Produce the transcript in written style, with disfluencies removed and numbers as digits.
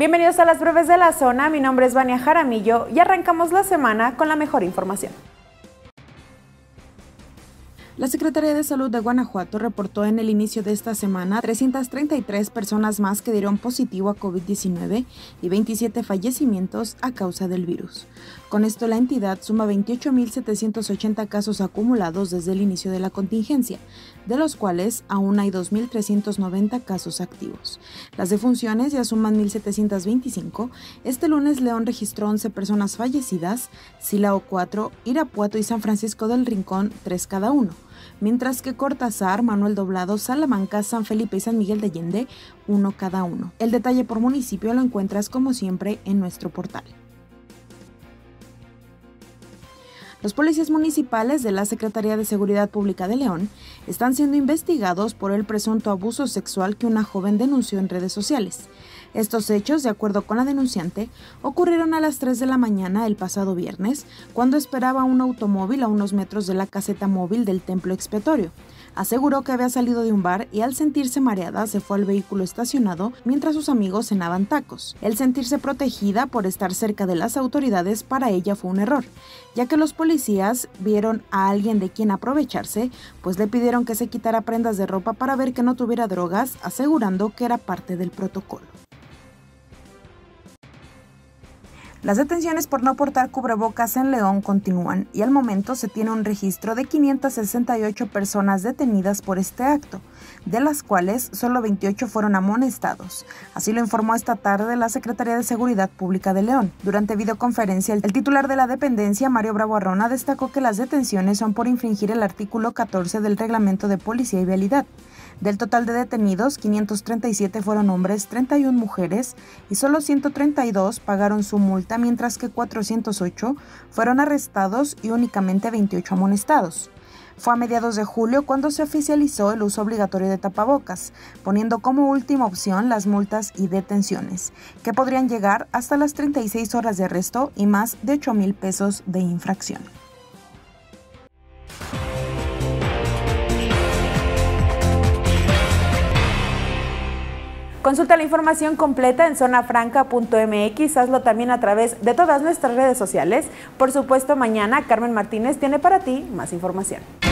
Bienvenidos a las breves de la zona, mi nombre es Vania Jaramillo y arrancamos la semana con la mejor información. La Secretaría de Salud de Guanajuato reportó en el inicio de esta semana 333 personas más que dieron positivo a COVID-19 y 27 fallecimientos a causa del virus. Con esto la entidad suma 28.780 casos acumulados desde el inicio de la contingencia, de los cuales aún hay 2.390 casos activos. Las defunciones ya suman 1.725. Este lunes León registró 11 personas fallecidas, Silao 4, Irapuato y San Francisco del Rincón 3 cada uno. Mientras que Cortázar, Manuel Doblado, Salamanca, San Felipe y San Miguel de Allende, 1 cada uno. El detalle por municipio lo encuentras como siempre en nuestro portal. Los policías municipales de la Secretaría de Seguridad Pública de León están siendo investigados por el presunto abuso sexual que una joven denunció en redes sociales. Estos hechos, de acuerdo con la denunciante, ocurrieron a las 3 de la mañana el pasado viernes, cuando esperaba un automóvil a unos metros de la caseta móvil del templo expiatorio. Aseguró que había salido de un bar y al sentirse mareada se fue al vehículo estacionado mientras sus amigos cenaban tacos. El sentirse protegida por estar cerca de las autoridades para ella fue un error, ya que los policías vieron a alguien de quien aprovecharse, pues le pidieron que se quitara prendas de ropa para ver que no tuviera drogas, asegurando que era parte del protocolo. Las detenciones por no portar cubrebocas en León continúan y al momento se tiene un registro de 568 personas detenidas por este acto, de las cuales solo 28 fueron amonestados. Así lo informó esta tarde la Secretaría de Seguridad Pública de León. Durante videoconferencia, el titular de la dependencia, Mario Bravo Arrona, destacó que las detenciones son por infringir el artículo 14 del Reglamento de Policía y Vialidad. Del total de detenidos, 537 fueron hombres, 31 mujeres y solo 132 pagaron su multa, mientras que 408 fueron arrestados y únicamente 28 amonestados. Fue a mediados de julio cuando se oficializó el uso obligatorio de tapabocas, poniendo como última opción las multas y detenciones, que podrían llegar hasta las 36 horas de arresto y más de 8,000 pesos de infracción. Consulta la información completa en zonafranca.mx, hazlo también a través de todas nuestras redes sociales. Por supuesto, mañana Carmen Martínez tiene para ti más información.